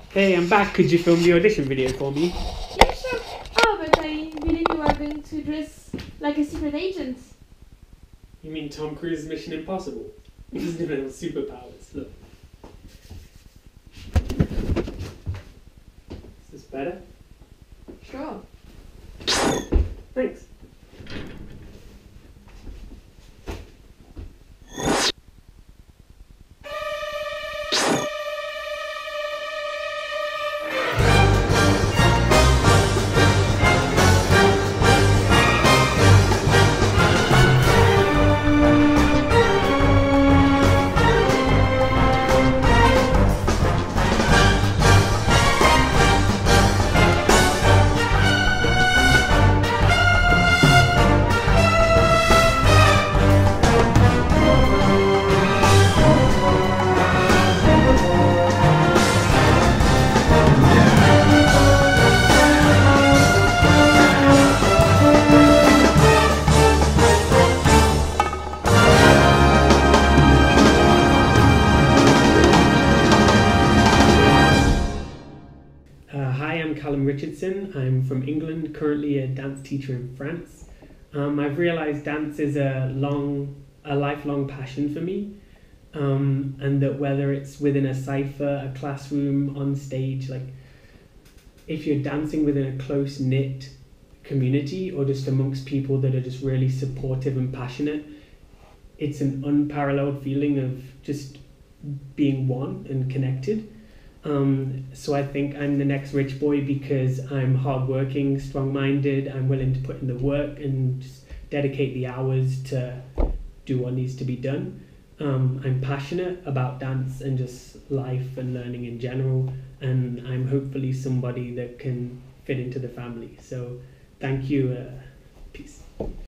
Hey, I'm back. Could you film the audition video for me? Yeah, sure. Oh, but I believe you are going to dress like a secret agent. You mean Tom Cruise's Mission Impossible? He's gonna have superpowers. Look. Is this better? Sure. Thanks. Hi, I'm Kallum Richardson. I'm from England, currently a dance teacher in France. I've realised dance is a lifelong passion for me, and that whether it's within a cypher, a classroom, on stage, like if you're dancing within a close-knit community or just amongst people that are just really supportive and passionate, it's an unparalleled feeling of just being one and connected. So I think I'm the next rich boy because I'm hardworking, strong-minded, I'm willing to put in the work and just dedicate the hours to do what needs to be done. I'm passionate about dance and just life and learning in general, and I'm hopefully somebody that can fit into the family. So thank you. Peace.